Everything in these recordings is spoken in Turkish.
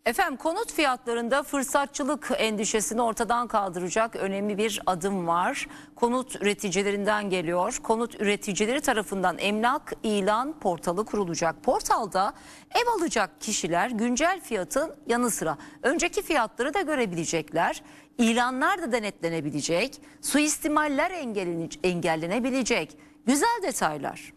Efendim, konut fiyatlarında fırsatçılık endişesini ortadan kaldıracak önemli bir adım var. Konut üreticilerinden geliyor. Konut üreticileri tarafından emlak ilan portalı kurulacak. Portalda ev alacak kişiler güncel fiyatın yanı sıra önceki fiyatları da görebilecekler. İlanlar da denetlenebilecek. Suistimaller engellenebilecek. Güzel detaylar.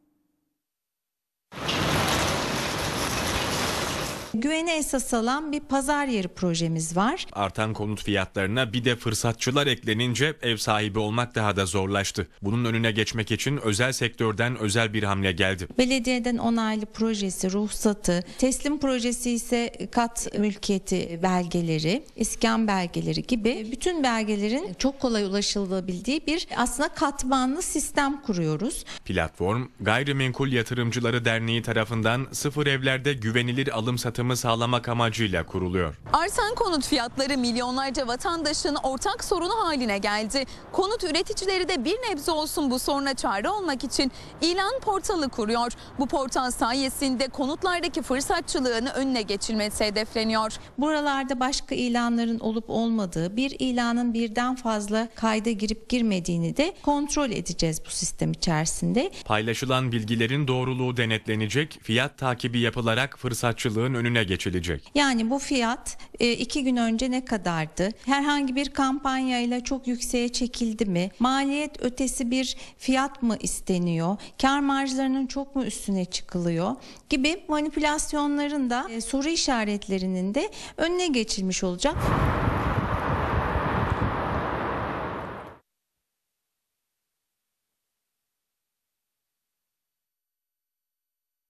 Güvene esas alan bir pazar yeri projemiz var. Artan konut fiyatlarına bir de fırsatçılar eklenince ev sahibi olmak daha da zorlaştı. Bunun önüne geçmek için özel sektörden özel bir hamle geldi. Belediyeden onaylı projesi, ruhsatı, teslim projesi ise kat mülkiyeti belgeleri, iskan belgeleri gibi bütün belgelerin çok kolay ulaşılabildiği bir aslında katmanlı sistem kuruyoruz. Platform, Gayrimenkul Yatırımcıları Derneği tarafından sıfır evlerde güvenilir alım satımı sağlamak amacıyla kuruluyor. Artan konut fiyatları milyonlarca vatandaşın ortak sorunu haline geldi. Konut üreticileri de bir nebze olsun bu soruna çare olmak için ilan portalı kuruyor. Bu portal sayesinde konutlardaki fırsatçılığın önüne geçilmesi hedefleniyor. Buralarda başka ilanların olup olmadığı, bir ilanın birden fazla kayda girip girmediğini de kontrol edeceğiz bu sistem içerisinde. Paylaşılan bilgilerin doğruluğu denetlenecek, fiyat takibi yapılarak fırsatçılığın önüne geçilecek. Yani bu fiyat 2 gün önce ne kadardı? Herhangi bir kampanyayla çok yükseğe çekildi mi? Maliyet ötesi bir fiyat mı isteniyor? Kar marjlarının çok mu üstüne çıkılıyor? Gibi manipülasyonların da soru işaretlerinin de önüne geçilmiş olacak.